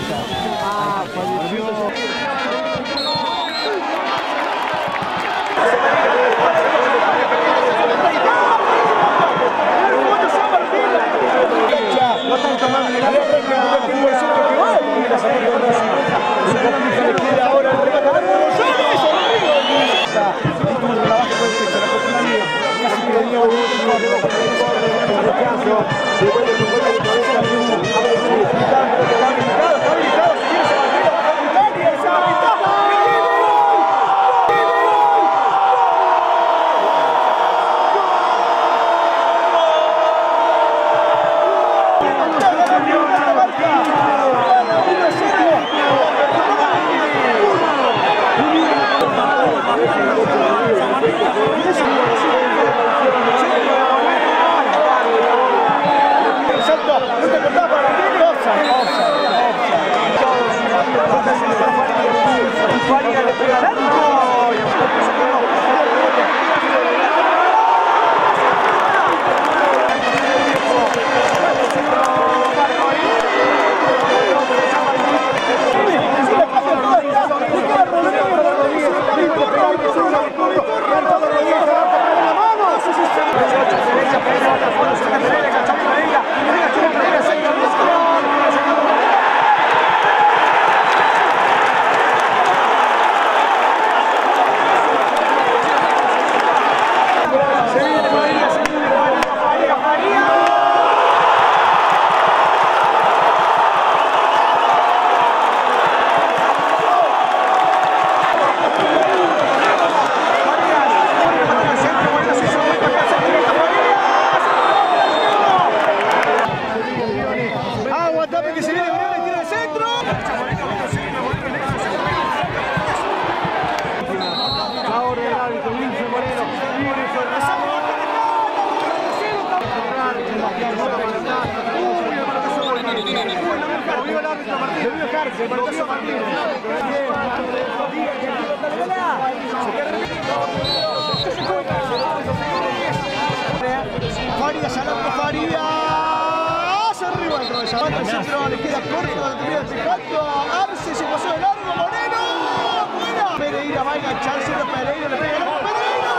Farías, Alonso Farías, arriba el travesaño, el centro le queda corto, le termina despejando a Arce, se pasó de largo, Moreno, buena. Pereira va a engancharse, Pereira le pega el arco, Pereira,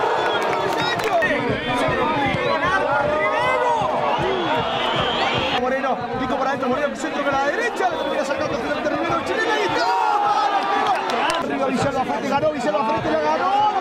Moreno, pico para adentro, Moreno, centro con la derecha, le termina sacando finalmente Rivero, chilena y está, arriba Villalba Frente, ganó, Villalba Frente, la ganó,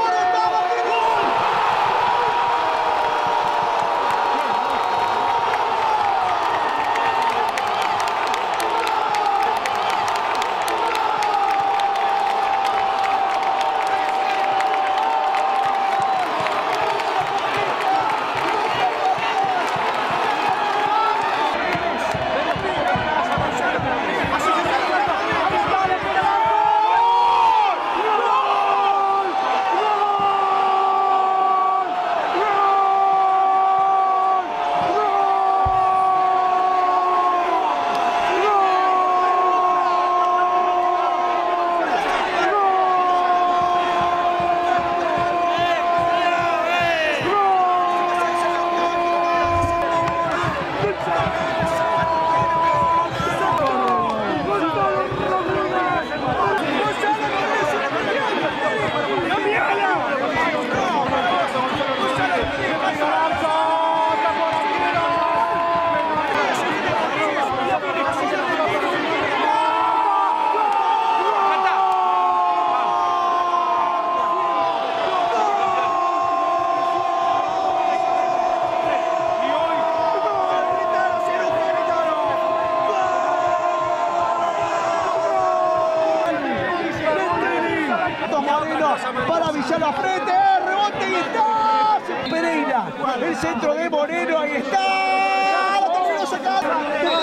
para Villalba Frente, rebote y está Pereira, el centro de Moreno, ahí está, la terminó sacando.